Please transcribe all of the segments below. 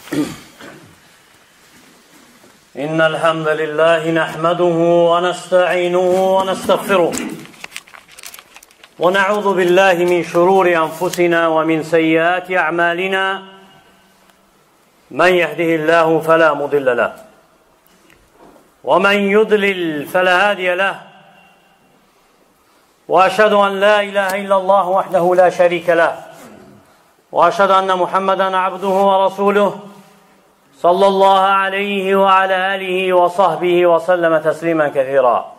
إن الحمد لله نحمده ونستعينه ونستغفره ونعوذ بالله من شرور أنفسنا ومن سيئات أعمالنا من يهده الله فلا مضل له ومن يضلل فلا هادي له وأشهد أن لا إله إلا الله وحده لا شريك له وأشهد أن محمدا عبده ورسوله صلى الله عليه وعلى آله وصحبه وسلم تسليما كثيرا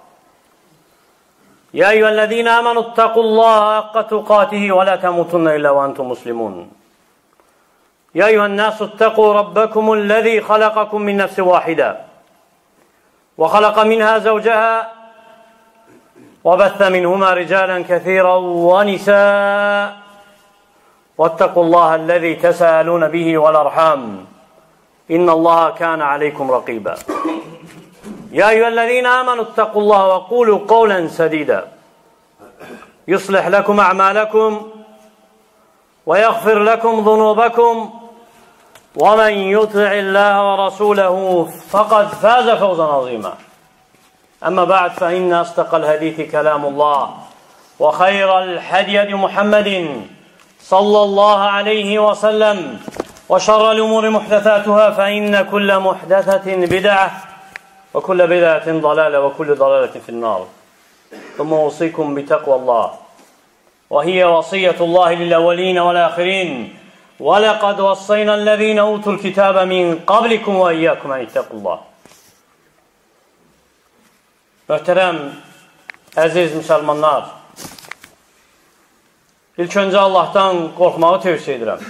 يا أيها الذين آمنوا اتقوا الله حق تقاته ولا تموتن إلا وأنتم مسلمون يا أيها الناس اتقوا ربكم الذي خلقكم من نفس واحدة وخلق منها زوجها وبث منهما رجالا كثيرا ونساء واتقوا الله الذي تساءلون به والأرحام إن الله كان عليكم رقيبا يا أيها الذين آمنوا اتقوا الله وقولوا قولا سديدا يصلح لكم أعمالكم ويغفر لكم ذنوبكم ومن يطع الله ورسوله فقد فاز فوزا عظيما أما بعد فإن أصدق الحديث كلام الله وخير الهدي محمد صلى الله عليه وسلم وشر الأمور محدثاتها فإن كل محدثة بدعة وكل بدعة ضلالة وكل ضلالة في النار ثم أوصيكم بتقوى الله وهي وصية الله للأولين والآخرين ولقد وصينا الذين أوتوا الكتاب من قبلكم وإياكم أن اتقوا الله. Möhtərəm, əziz müsəlmanlar, ilk öncə Allahdan qorxmağı tövsiyə edirəm.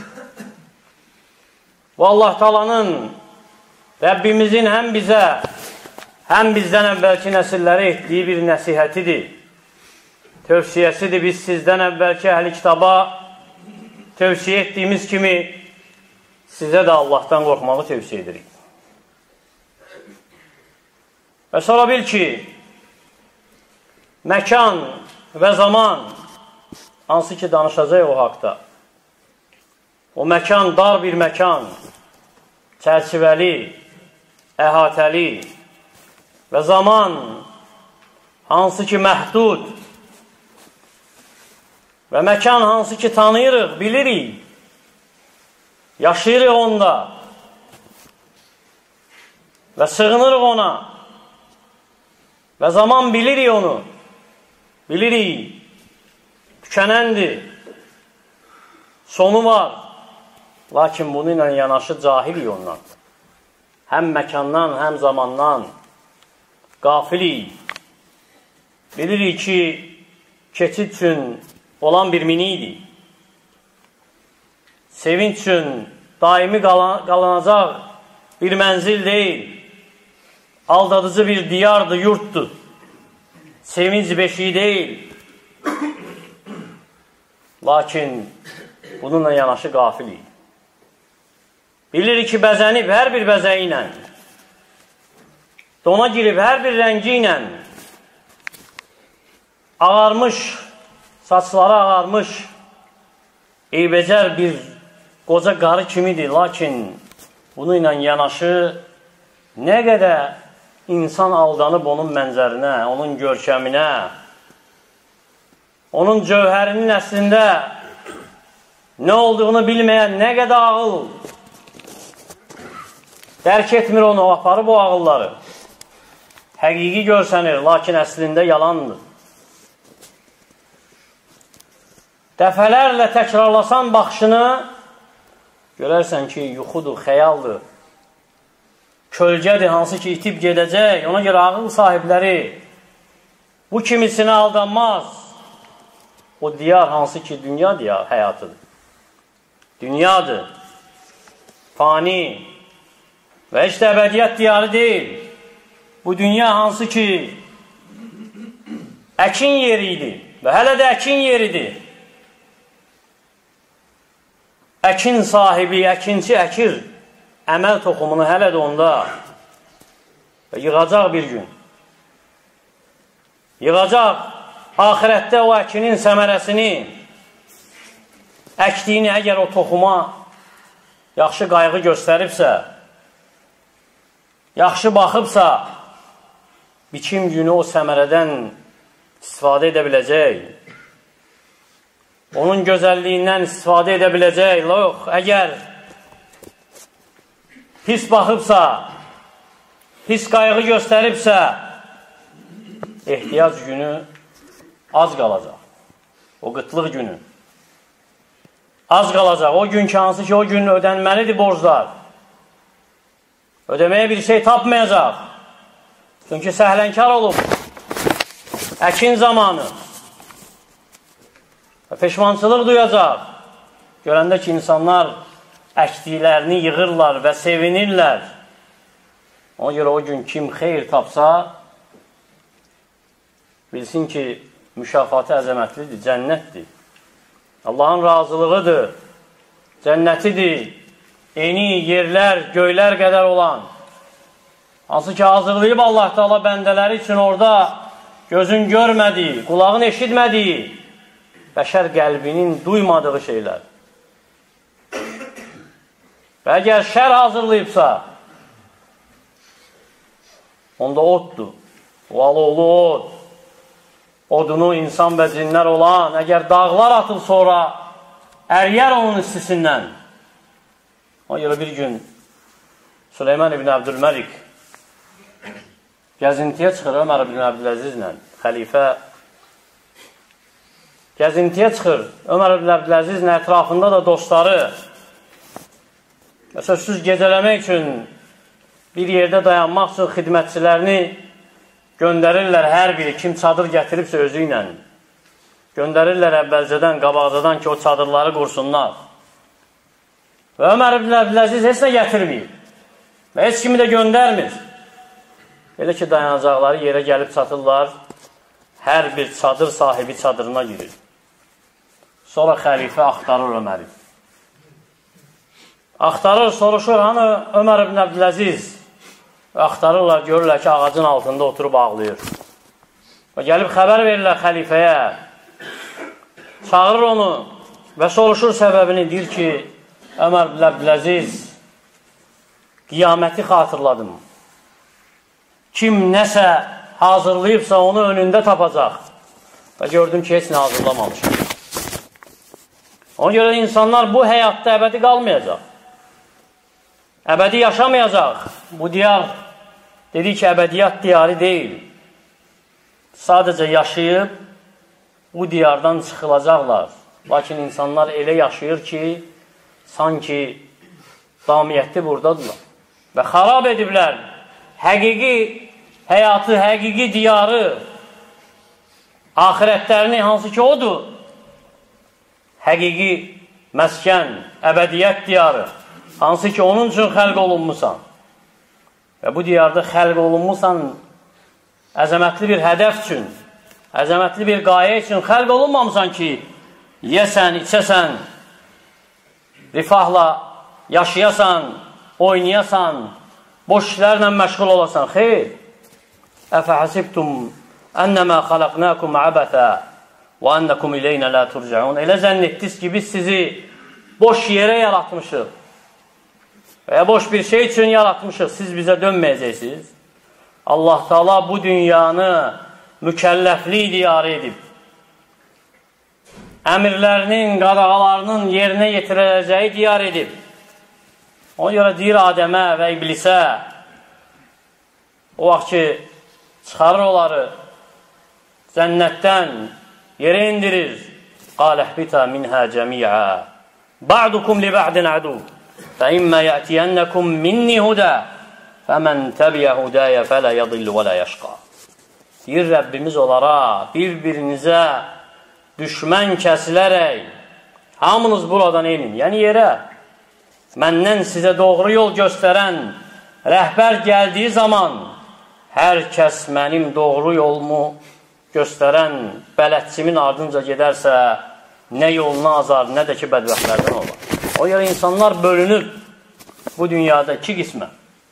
Və Allah Taala'nın, Rəbbimizin həm bizə, həm bizdən əvvəlki nəsillərə etdiyi bir nəsihətidir, tövsiyəsidir. Biz sizdən əvvəlki əhli kitaba tövsiyə etdiyimiz kimi sizə də Allahdan qorxmağı tövsiyə edirik. Və sonra bil ki, məkan və zaman hansı ki danışacaq o haqda. O məkan dar bir məkan, çərçivəli, əhatəli və zaman hansı ki məhdud və məkan hansı ki tanıyırıq, bilirik, yaşayırıq onda və sığınırıq ona və zaman bilirik onu, bilirik, tükənəndir, sonu var, lakin bununla yanaşı cahilik ondan. Həm məkandan, həm zamandan qafilik. Bilirik ki, keçid üçün olan bir miniydi. Sevinç üçün daimi qalanacaq bir mənzil deyil. Aldadıcı bir diyardır, yurtdur. Sevinç beşiği deyil. Lakin bununla yanaşı qafilik. Bilirik ki, bəzənib hər bir bəzəyi ilə, dona girib hər bir rəngi ilə, ağarmış, saçları ağarmış, eybəcər bir qoca qarı kimidir. Lakin bununla yanaşı nə qədər insan aldanıb onun mənzərinə, onun görkəminə, onun cövhərinin əslində nə olduğunu bilməyən nə qədər ağıl dərk etmir onu, aparıb o ağılları. Həqiqi görsənir, lakin əslində yalandır. Dəfələrlə təkrarlasan baxışını, görərsən ki, yuxudur, xəyaldır. Kölgədir, hansı ki itib gedəcək. Ona görə ağıl sahibləri bu kimisine aldanmaz. O diyar hansı ki dünya diyar həyatıdır. Dünyadır. Fani. Və heç də əbədiyyət diyarı deyil. Bu dünya hansı ki əkin yeriydi və hələ də əkin yeridir. Əkin sahibi, əkinçi əkir əməl toxumunu hələ də onda və yığacaq bir gün. Yığacaq ahirətdə o əkinin səmərəsini, əkdiyini əgər o toxuma yaxşı qayğı göstəribsə, yaxşı baxıbsa, biçim günü o səmərədən istifadə edə biləcək. Onun gözəlliyindən istifadə edə biləcək. Yox, əgər pis baxıbsa, pis qayğı göstəribsə, ehtiyac günü az qalacaq. O qıtlıq günü az qalacaq. O gün ki, hansı ki, o gün ödənməlidir borclar. Ödəməyə bir şey tapmayacaq. Çünki səhlənkar olub. Əkin zamanı. Peşmançılıq duyacaq. Görəndə ki, insanlar əkdiklərini yığırlar və sevinirlər. Ona görə o gün kim xeyr tapsa, bilsin ki, mükafatı əzəmətlidir, cənnətdir. Allahın razılığıdır, cənnətidir, eni yerlər, göylər qədər olan. Hansı ki, hazırlayıb Allah Teala bəndələri üçün orada gözün görmədiyi, qulağın eşitmədiyi, bəşər qəlbinin duymadığı şeylər. Və əgər şər hazırlayıbsa, onda oddur, valıoğlu od. Odunu insan və cinlər olan, əgər dağlar atıl sonra əriyər onun istisindən. O görə bir gün Süleyman ibn Abdülməlik gəzintiyə çıxır Ömər ibn Abdüləzizlə, xəlifə gəzintiyə çıxır Ömər ibn Abdüləzizlə, ətrafında da dostları sözsüz gecələmək üçün bir yerdə dayanmaq üçün xidmətçilərini göndərirlər hər biri, kim çadır gətiribsə özü ilə. Göndərirlər əvvəlcədən, qabaqcadan ki, o çadırları qursunlar. Və Ömər ibn Abdüləziz heç nə gətirməyib. Və heç kimi də göndərmir. Elə ki, dayanacaqları yerə gəlib çatırlar, hər bir çadır sahibi çadırına girir. Sonra xəlifə axtarır Öməri. Axtarır, soruşur, hanı Ömər ibn Abdüləziz? Axtarırlar, görürlər ki, ağacın altında oturub ağlayır. Və gəlib xəbər verirlər xəlifəyə. Çağırır onu və soruşur səbəbini. Deyir ki, Ömər ibn Abdüləziz, qiyaməti xatırladım. Kim nəsə hazırlayıbsa onu önündə tapacaq. Və gördüm ki, heç nə hazırlamamışım. Ona görə insanlar bu həyatda əbədi qalmayacaq. Əbədi yaşamayacaq. Bu diyar, dedik ki, əbədiyyat diyarı deyil. Sadəcə yaşayıb, bu diyardan çıxılacaqlar. Lakin insanlar elə yaşayır ki, sanki damiyyətli buradadırlar. Və xarab ediblər həqiqi həyatı, həqiqi diyarı, axirətlərini, hansı ki, odur. Həqiqi məskən, əbədiyyət diyarı. Hansı ki, onun üçün xəlq olunmusan. Və bu diyarda xəlq olunmusan, əzəmətli bir hədəf üçün, əzəmətli bir qayə üçün xəlq olunmamısan ki, yəsən, içəsən, rifahla yaşayasan, oynayasan, boş işlərlə məşğul olasan. Xeyr. Əfəhəsibtum ənəmə xalaqnəkum əbətə və ənəkum ileynə lə turcəun. Elə zənn etdiniz ki, biz sizi boş yerə yaratmışıq. Və boş bir şey üçün yaratmışıq, siz bizə dönməyəcəksiniz. Allah Teala bu dünyanı mükəlləflik diyarı edib. Əmirlərinin, qadağalarının yerinə yetiriləcəyi diyar edib. Ona görə deyir Adəmə və İblisə, o vaxt ki, çıxarır onları cənnətdən yerə indirir. Qaləhbita minhə cəmiə, ba'dukum li ba'din adu. فَإِمَّا يَأْتِيَنَّكُمْ مِنِّي هُدَى فَمَنْ تَبِيَ هُدَايَ فَلَا يَضِلُّ وَلَا يَشْقَى. Deyir Rəbbimiz onlara, bir-birinizə düşmən kəsilərək, hamınız buradan enin, yəni yerə, məndən sizə doğru yol göstərən rəhbər gəldiyi zaman, hər kəs mənim doğru yolumu göstərən bələdçimin ardınca gedərsə, nə yoluna azar, nə də ki, bədbəxtlərdən olar. O görə insanlar bölünüb bu dünyada iki qismə.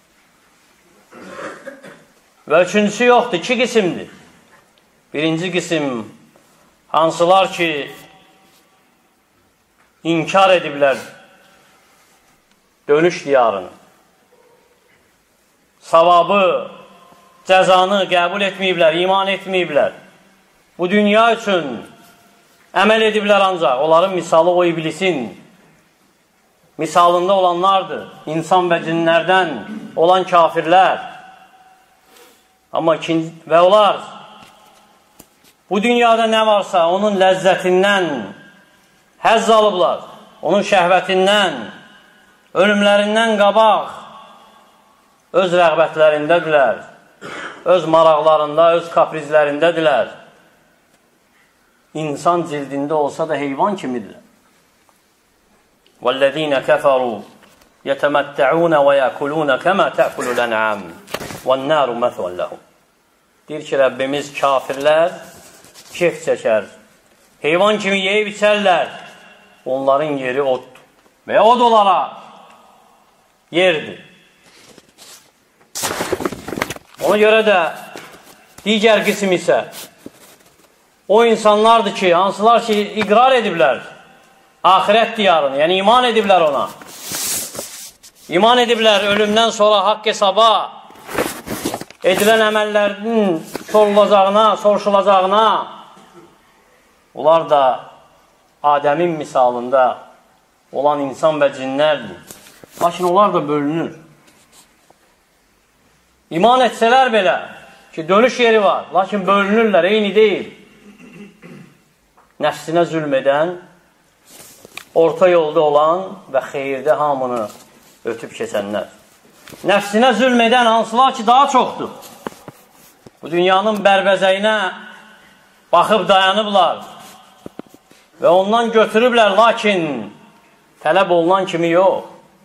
Və üçüncüsü yoxdur, iki qismdir. Birinci qism, hansılar ki, inkar ediblər dönüş diyarını. Savabı, cəzanı qəbul etməyiblər, iman etməyiblər. Bu dünya üçün əməl ediblər ancaq. Onların misalı o iblisin misalında olanlardır. İnsan və cinlərdən olan kafirlər. Amma və onlar bu dünyada nə varsa onun ləzzətindən həzz alıblar. Onun şəhvətindən, ölümlərindən qabaq öz rəğbətlərindədirlər. Öz maraqlarında, öz kaprizlərindədirlər. İnsan cildində olsa da heyvan kimidirlər. وَالَّذ۪ينَ كَفَرُوا يَتَمَتَّعُونَ وَيَأْكُلُونَ كَمَا تَأْكُلُ الْأَنْعَامِ وَالنَّارُ مَثْوًا لَهُمْ. Deyir ki, Rəbbimiz kafirlər keyf çəkər. Heyvan kimi yeyib içərlər. Onların yeri oddur. Və od onlara yerdir. Ona görə də digər qism isə o insanlardır ki, hansılar ki, iqrar ediblər ahirət diyarını, yəni iman ediblər ona. İman ediblər ölümdən sonra haqq hesaba edilən əməllərinin soruşulacağına. Onlar da Adəmin misalında olan insan və cinlərdir. Lakin onlar da bölünür. İman etsələr belə ki, dönüş yeri var, lakin bölünürlər, eyni deyil. Nəfsinə zülm edən, orta yolda olan və xeyirdə hamını ötüb keçənlər. Nəfsinə zülm edən hansılar ki, daha çoxdur. Bu dünyanın bərbəzəyinə baxıb dayanıblar və ondan götürüblər, lakin tələb olunan kimi yox.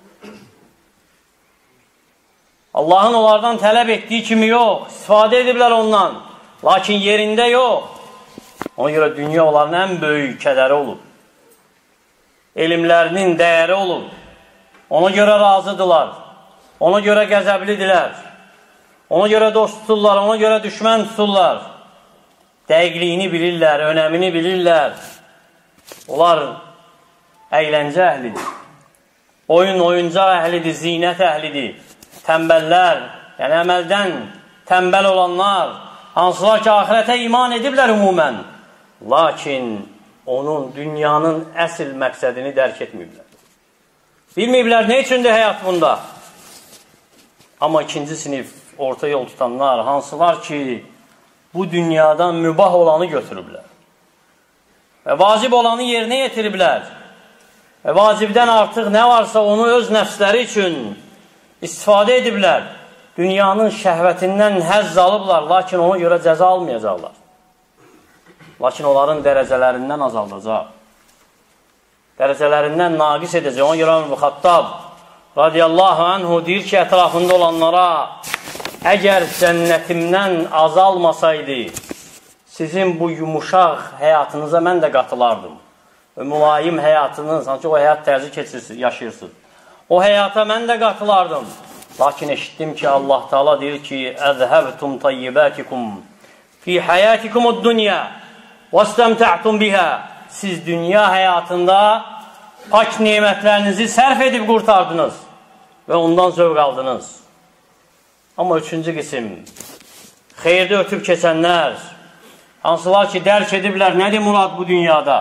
Allahın onlardan tələb etdiyi kimi yox. İstifadə ediblər ondan, lakin yerində yox. Ona görə dünya onların ən böyük kədəri olub. Elmlərinin dəyəri olub. Ona görə razıdırlar. Ona görə qəzəblidilər. Ona görə dost tuturlar, ona görə düşmən tuturlar. Dəqiqliyini bilirlər, önəmini bilirlər. Onlar əyləncə əhlidir. Oyuncaq əhlidir, zinət əhlidir. Təmbəllər, yəni əməldən təmbəl olanlar, hansılar ki, ahirətə iman ediblər ümumən. Lakin onun, dünyanın əsl məqsədini dərk etməyiblər. Bilməyiblər, nə üçündür həyat bunda? Amma ikinci sinif orta yol tutanlar, hansılar ki, bu dünyadan mübah olanı götürüblər. Və vacib olanı yerinə yetiriblər. Və vacibdən artıq nə varsa onu öz nəfsləri üçün istifadə ediblər. Dünyanın şəhvətindən həzz alıblar, lakin ona görə cəza almayacaqlar. Lakin onların dərəcələrindən azaldacaq. Dərəcələrindən naqis edəcək. Ona görə Ömər Xattab radiyallahu anhu deyir ki, ətrafında olanlara, əgər cənnətimdən azalmasaydı, sizin bu yumuşaq həyatınıza mən də qatılardım. Mülayim həyatınız, sanki o həyat tərzi keçirsiniz, yaşayırsınız. O həyata mən də qatılardım. Lakin eşitdim ki, Allah Teala deyir ki, əzhəbtum tayyibatikum fi hayatikumud dunya və istəmta'tum biha. Siz dünya həyatında pak nemətlərinizi sərf edib qurtardınız və ondan zövq aldınız. Amma üçüncü qism, xeyirdə ötüb keçənlər, hansılar ki, dərk ediblər, nədir murad bu dünyada?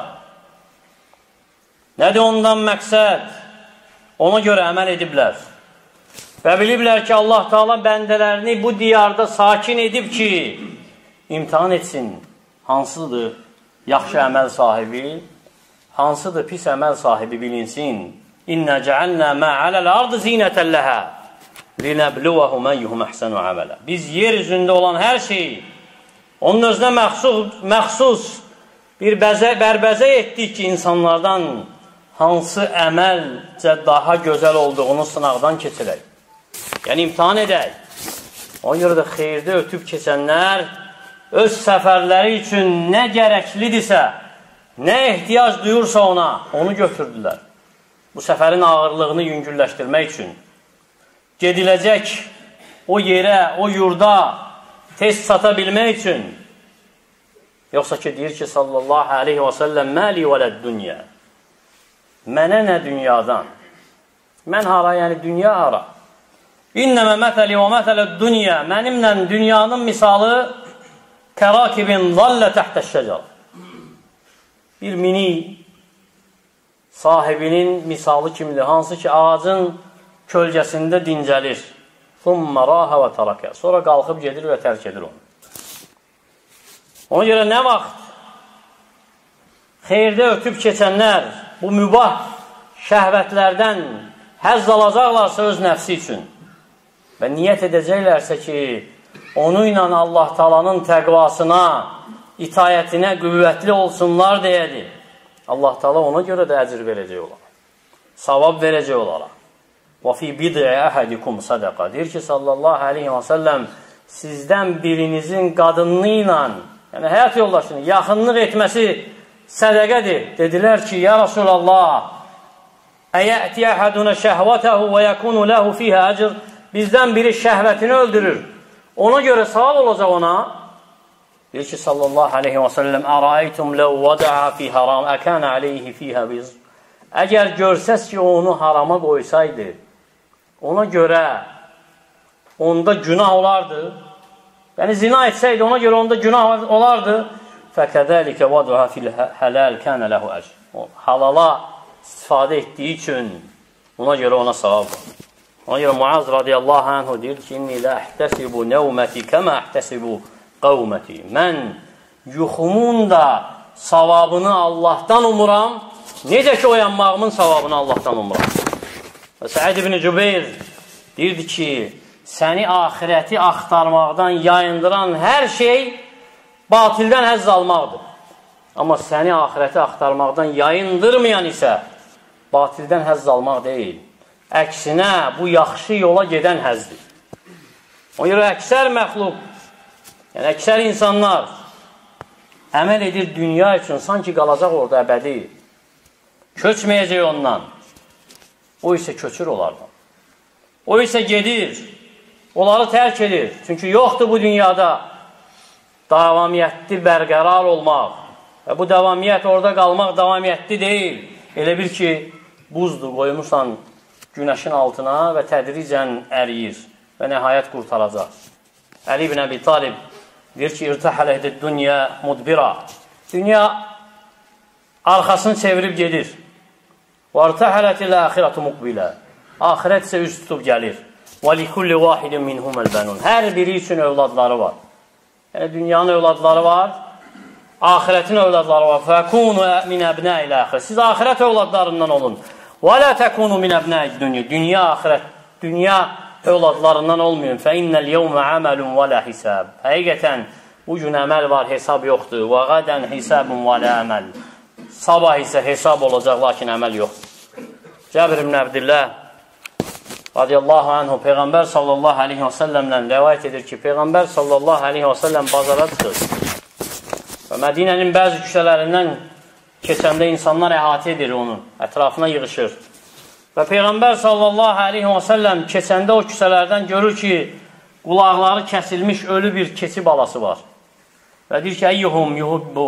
Nədir ondan məqsəd? Ona görə əməl ediblər. Və biliblər ki, Allah Teala bəndələrini bu diyarda sakin edib ki, imtihan etsin. Hansıdır yaxşı əməl sahibi, hansıdır pis əməl sahibi bilinsin. İnnə cəalnə mə aləl ardı zinətən ləhə linəbluvəhu məyyuhum əhsənu əmələ. Biz yer üzündə olan hər şeyi onun özünə məxsus bir bərbəzə etdik ki, insanlardan hansı əməlcə daha gözəl olduğunu sınaqdan keçirək. Yəni, imtihan edək. Ona görə də xeyirdə ötüb keçənlər öz səfərləri üçün nə gərəklidirsə, nə ehtiyac duyursa ona, onu götürdülər. Bu səfərin ağırlığını yüngülləşdirmək üçün. Gediləcək o yerə, o yurda tez çata bilmək üçün. Yoxsa ki, deyir ki, sallallahu aleyhi və səlləm, məli vələd dünya. Mənə nə dünyadan? Mən hara, yəni dünya hara. İnnəmə məsəli və məsələ dünya. Mənimlə dünyanın misalı kərakibin zallə təhtə şəcər. Bir minik sahibinin misalı kimdir? Hansı ki, ağacın kölgəsində dincəlir. Thumma raha və tarakə. Sonra qalxıb gedir və tərk edir onu. Ona görə nə vaxt xeyirdə ötüb keçənlər bu mübah şəhvətlərdən həzz alacaqlarsa öz nəfsi üçün və niyyət edəcəklərsə ki, onu ilə Allah Taala'nın təqvasına, itayətinə qüvvətli olsunlar deyədir. Allah Taala ona görə də əcr verəcək onlara. Savab verəcək onlara. Və fi bid'i ahadikum sadaqa. Deyir ki, sallallahu aleyhi və səlləm, sizdən birinizin qadını ilə, yəni həyat yoldaşını yaxınlıq etməsi sədəqədir. Dedilər ki, ya Rasulallah, əyəti əhədunə şəhvətəhu və yəkunu ləhu fiyhə əcr. Bizdən biri şəhvətini öldürür. Ona görə savab olacaq ona. Deyir ki, sallallahu aleyhi və səlləm, əraytum ləv vəda'a fi haram, əkənə aleyhi fiyhə biz. Əgər görsəz ki, onu harama qoysaydı, ona görə onda günah olardı. Yəni, zina etsəydi, ona görə onda günah olardı. Fəkədəlikə vəda'a fil hələl kənə ləhu əcr. Halala istifadə etdiyi üçün ona görə ona savab var. Ona görə Muaz radiyallahu anhu deyir ki, inni lə əhtəsibu nəvməti kəmə əhtəsibu qavməti. Mən yuxumun da savabını Allahdan umuram, necə ki, oyanmağımın savabını Allahdan umuram. Və Səid ibn Cübeyr deyirdi ki, səni ahirəti axtarmaqdan yayındıran hər şey batildən həzz almaqdır. Amma səni ahirəti axtarmaqdan yayındırmayan isə batildən həzz almaq deyil. Əksinə, bu yaxşı yola gedən həzdir. O görə əksər məxluq, yəni əksər insanlar əməl edir dünya üçün, sanki qalacaq orada əbədi. Köçməyəcək ondan. O isə köçür onlardan. O isə gedir, onları tərk edir. Çünki yoxdur bu dünyada davamiyyətli bərqərar olmaq. Və bu davamiyyət orada qalmaq davamiyyətli deyil. Elə bil ki, buzdur, qoymuşsan günəşin altına və tədricən əriyir və nəhayət qurtaracaq. Əli ibn Əbi Talib deyir ki, irtəhələhdə dünya mudbira. Dünya arxasını çevirib gedir. Və irtəhələtil əxirətü muqbilə. Axirət isə üst tutub gəlir. Və likulli vahidin minhumel bənun. Hər biri üçün övladları var. Yəni, dünyanın övladları var, axirətin övladları var. Fəkunu min əbnə ilə əxir. Siz axirət övladlarından olun. Və lə təkunu min əbnə dünya. Dünya, axirət, dünya övladlarından olmayın. Fə innəl yevmə əməlun və lə hisəb. Həqiqətən, bu gün əməl var, hesab yoxdur. Və qadən hisəbun və lə əməl. Sabah isə hesab olacaq, lakin əməl yoxdur. Cəbir ibn Əbdillah radiyallahu anhu Peyğəmbər sallallahu aleyhi və səlləmlə rəvayət edir ki, Peyğəmbər sallallahu aleyhi və səlləm bazara çıxır və Mədinənin bəzi küçələrindən keçəndə insanlar əhatə edir onu, ətrafına yığışır və Peyğəmbər sallallahu aleyhi və səlləm keçəndə o küçələrdən görür ki, qulaqları kəsilmiş ölü bir keçi balası var və deyir ki, əyyuhum yuhubbu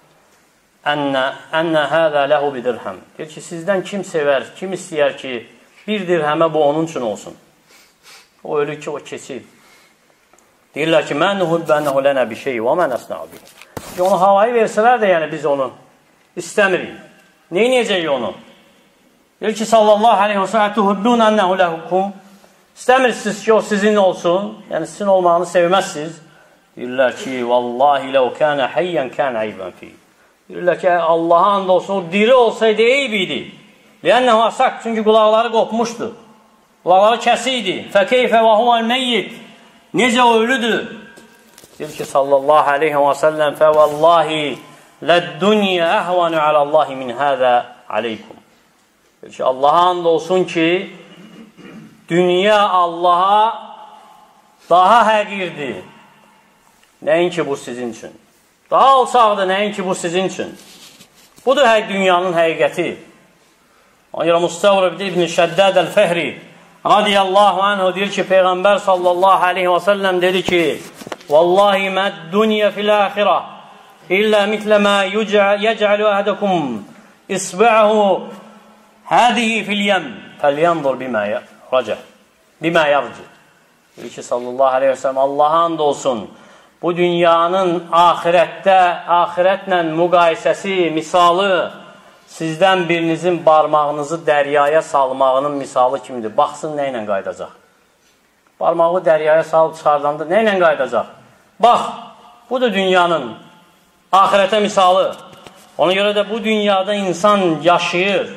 ənnə həzə ləhu bidirhəm. Deyir ki, sizdən kim sevər, kim istəyər ki, bir dirhəmə bu onun üçün olsun. O ölü ki, o keçi. Deyirlər ki, mən nuhubbənəhu lənə bir şey və mən əsnəbi. Onu havayı versələr də, yəni biz onu istəmirik. Neynəyəcək onu? Deyir ki, sallallahu aleyhi və səlləm, tuhubbun ənəhu ləhukum. İstəmirsiniz ki, o sizin olsun, yəni sizin olmağını sevməzsiniz. Deyirlər ki, vallahi ləv kənə həyyən kənə əybən fi. Deyirlər ki, Allaha and olsun, o diri olsaydı eyb idi. Lənnəhu asak, çünki qulaqları qopmuşdu. Qulaqları kəsiydi. Fəkeyfə və huvəl meyyid. Necə o ölüdür? Deyir ki, sallallahu aleyhi və səlləm, fəvallahi ləd-dünya əhvanu aləllahi min həzə aleykum. Deyir ki, Allaha and olsun ki, dünya Allaha daha həqirdir. Nəinki bu sizin üçün. Daha alçaqdır, nəinki bu sizin üçün. Budur dünyanın həqiqəti. Ona görə Mustavrib ibn Şəddəd əl-Fəhri radiyallahu anhu deyir ki, Peyğəmbər sallallahu aleyhi və səlləm dedi ki, vallahi məd-dünya fil-əxirə illə mitlə mə yəcəlu əhədəkum isbə'hu hədihi fil-yəm فَلْيَنْظُرْ بِمَا يَرْجِ Deyir ki, sallallahu aleyhi ve sellem, Allah'a and olsun, bu dünyanın ahirətlə müqayisəsi, misalı, sizdən birinizin barmağınızı dəryaya salmağının misalı kimidir. Baxsın, nə ilə qaydacaq? Barmağı dəryaya salıb çıxardanda nə ilə qaydacaq? Bax, bu da dünyanın ahirətə misalı. Ona görə də bu dünyada insan yaşayır.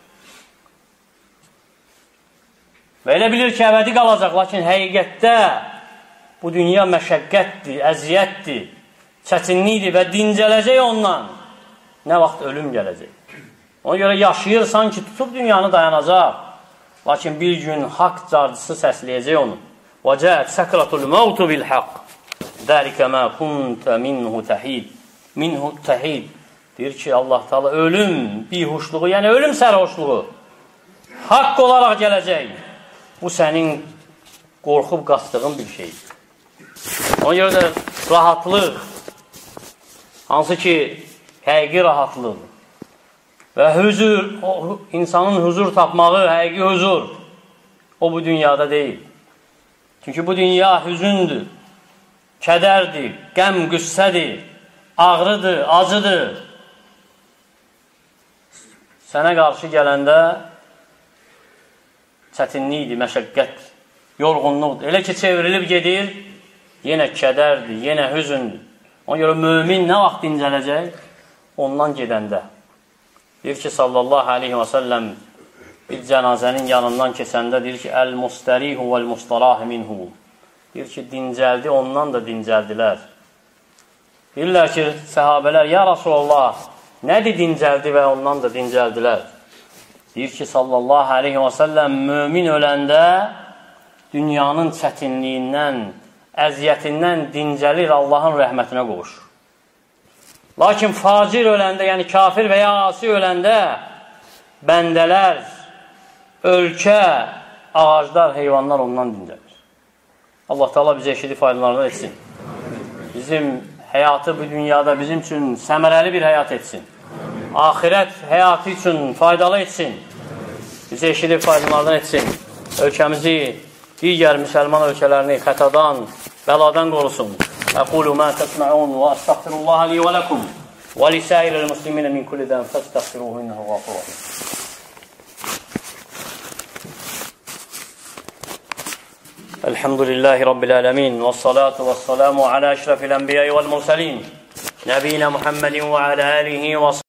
Və elə bilir ki, əbədi qalacaq, lakin həqiqətdə bu dünya məşəqqətdir, əziyyətdir, çətinlikdir və dincələcək ondan. Nə vaxt ölüm gələcək. Ona görə yaşayır, sanki tutub dünyanı dayanacaq. Lakin bir gün haqq carcısı səsləyəcək onu. وَجَاءَتْ سَكْرَةُ الْمَوْتُ بِالْحَقِّ ذَلِكَ مَا كُنْتَ مِنْهُ تَحِيدٍ Deyir ki, Allah Teala ölüm bihuşluğu, yəni ölüm sərhoşluğu haqq olaraq gələcək. Bu sənin qorxub qaçdığın bir şeydir. Ona görə də rahatlıq, hansı ki, həqiqi rahatlıq və hüzur, insanın huzur tapmağı, həqiqi huzur, o bu dünyada deyil. Çünki bu dünya hüzündür, kədərdir, qəm, qüssədir, ağrıdır, acıdır. Sənə qarşı gələndə çətinlikdir, məşəqqətdir, yorğunluqdur. Elə ki, çevrilib gedir, yenə kədərdir, yenə hüzündür. Ona görə mömin nə vaxt dincələcək? Ondan gedəndə. Deyir ki, sallallahu aleyhi və səlləm bir cənazənin yanından keçəndə deyir ki, Əl-mustərihu vəl-mustarahi minhu. Deyir ki, dincəldi, ondan da dincəldilər. Deyirlər ki, səhabələr, ya Rasulallah, nədir dincəldi və ondan da dincəldilər? Deyir ki, sallallahu aleyhi və səlləm, mömin öləndə dünyanın çətinliyindən, əziyyətindən dincəlir, Allahın rəhmətinə qovuşur. Lakin facir öləndə, yəni kafir və ya asi öləndə bəndələr, ölkə, ağaclar, heyvanlar ondan dincəlir. Allah Teala bizə eşidib faydalarını etsin. Bizim həyatı bu dünyada bizim üçün səmərəli bir həyat etsin. Ahirət həyatı üçün faydalı etsin. Bizə eşidib faydalarını etsin. Ölkəmizi, digər müsəlman ölkələrini xətadan, bəladan qorusun. Əqulu mə təsmə'un və əstəğfirullaha li və ləkum və lisəirəl musliminə min kulli dən fəstəğfiruhu innəhu ğafurun. Elhamdülillahi Rabbil ələmin və salatu və salamu alə əşrafil ənbiyayı vəl mursalin Nəbiyina Muhammedin və alə alihi və